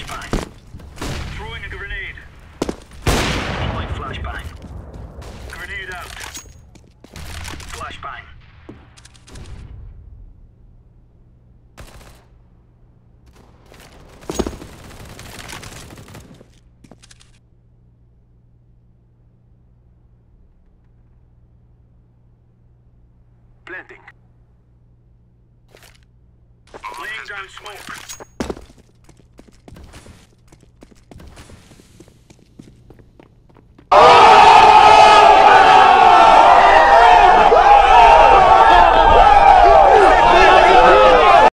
flashbang. Throwing a grenade. Deploying flashbang. Grenade out. Flashbang. Planting. Laying down smoke.